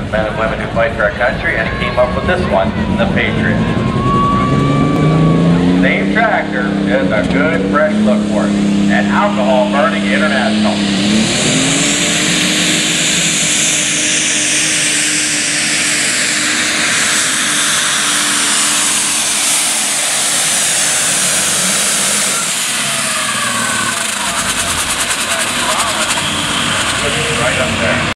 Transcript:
the men and women who fight for our country, and he came up with this one, the Patriot. Same tractor, just a good fresh look for it. And Alcohol Burning International.